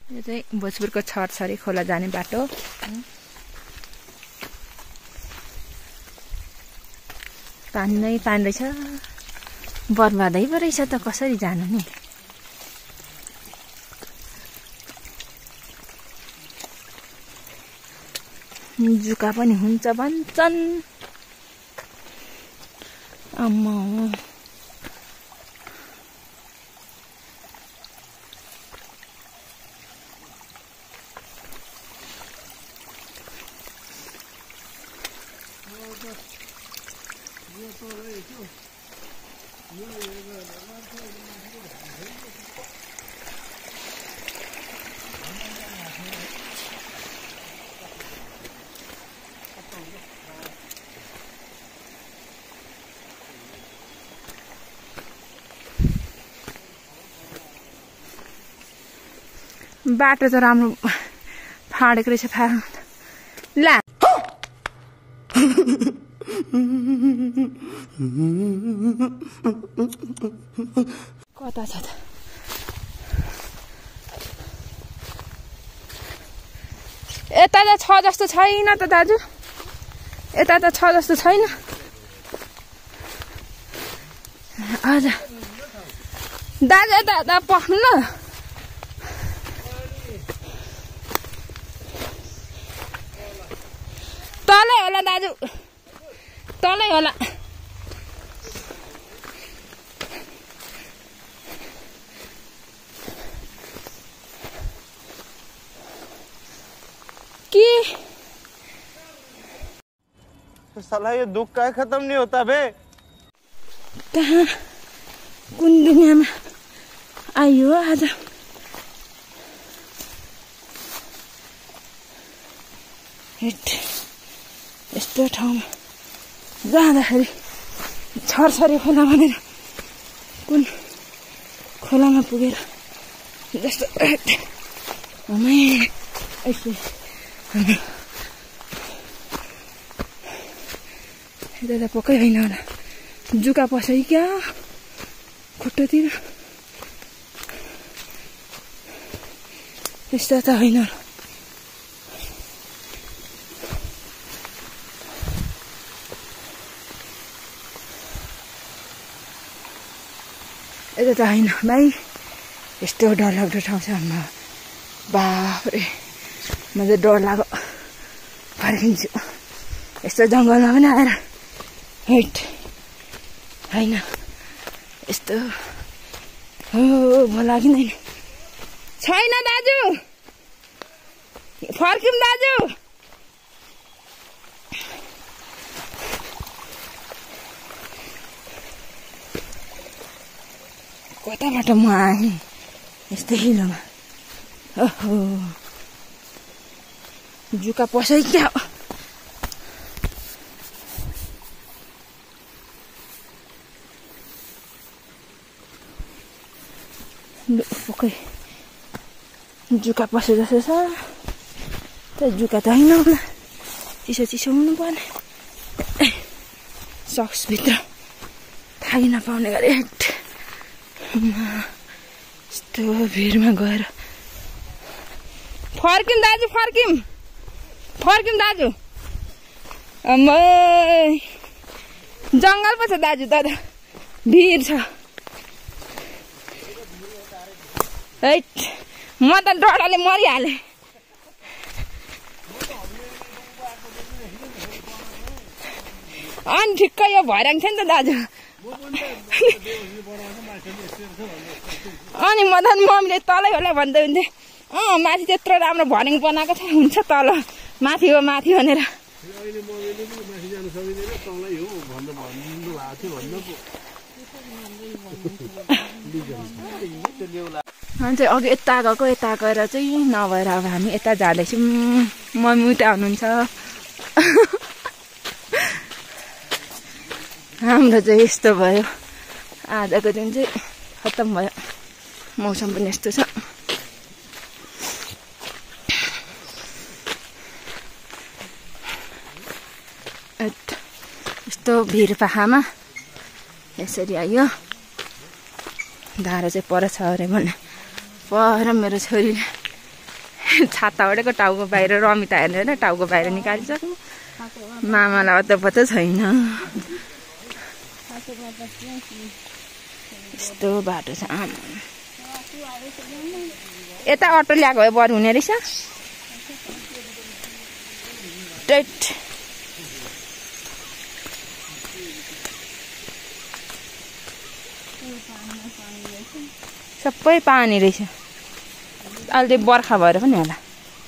यो चाहिँ भोजपुरको छरछरी खोला जाने बाटो। पानी नै पानी रहेछ, बर्बादै पो रहेछ त, कसरी जानु नि। जुका पनि हुन्छ भन्छन्। अम्मा बाटो त राम्रो फाडेको रहेछ। ला कता छ त? यता त छ जस्तो छैन त दाजु, यता त छ जस्तो छैन। हजुर दाजु यता पख्नु न। तलै होला दाजु, तलै होला। कि साला ये दुख का खत्म नहीं होता बे। कहाँ कुन दुनियाँमा आइयो आज। यस्तो ठाउँमा जाँदाखेरि छरछरी खोला भनेर कुन खोलामा पुगेर जस्तो यता त पक्कै होइन होला, जुका पसै क्या खुट्टातिर। यस्तो त होइन होला। यता त होइन भाइ, यस्तो डरलाग्दो ठाउँ छ। आम्मा बाफ्रे, म चाहिँ डर लाग्यो, फर्किन्छु। यस्तो जङ्गलमा पनि आएर हेट होइन, यस्तो हो भला किन छैन दाजु, फर्किम दाजु। कताबाट म आएँ यस्तै हिलोमा। ओहो जुका पसै क्या। पक्कै जुका पसे जस्तो छ त। जुका त होइन होला, चिसो चिसो हुनु पर्ने। सक्सभित्र थाहै नपाउने गरे यस्तो भिडमा गएर फर्किम दाजु, फर्किम दाजु। अम्मै जङ्गल पो छ दाजु, त भिड छ। हैट म त डरले मरिहालेँ। अनि ठिक्कै यो भइरहेको थियो नि त दाजु। अनि मदन मम्मीले तलै होला भन्दै हुन्थे। माथि त्यत्रो राम्रो भरिङ बनाएको छ, हुन्छ तल माथि हो माथि भनेर। अनि चाहिँ अघि यता गएको, यता गएर चाहिँ नभएर अब हामी यता जाँदैछौँ। मम्मी उता हुनुहुन्छ। हाम्रो चाहिँ यस्तो भयो, आजको दिन चाहिँ खत्तम भयो। मौसम पनि यस्तो छ। यस्तो भिर पाखामा यसरी आयो। धारा चाहिँ पर छ अरे भने पर मेरो छोरीले छाता ओढेको टाउको बाहिर रमिता हेर्नु होइन टाउको बाहिर निकालिसक्नु मामालाई अत्तपत्त छैन यस्तो बाटो छ यता अटो ल्याएको भए बरु हुने रहेछ सबै पानी रहेछ अहिले बर्खा भएर पनि होला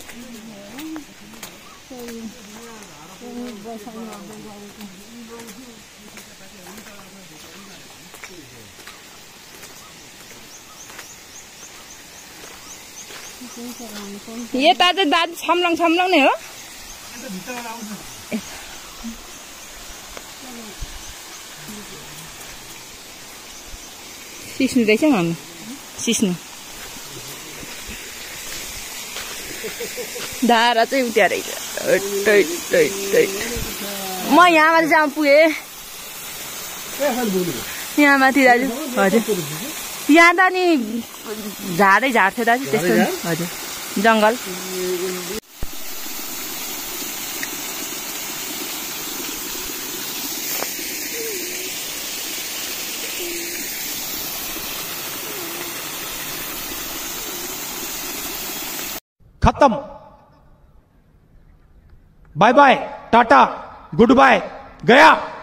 यता चाहिँ दाजु छम्लङ नै हो सिस्नु रहेछ मम्मी सिस्नु धारा चाहिँ उठ्या रहेछ म यहाँ माथि जहाँ पुगेँ यहाँ माथि दाजु हजुर यहाँ त नि झाडै झाड थियो दाजु त्यस्तो हजुर जङ्गल खत्म bye bye tata good bye गया।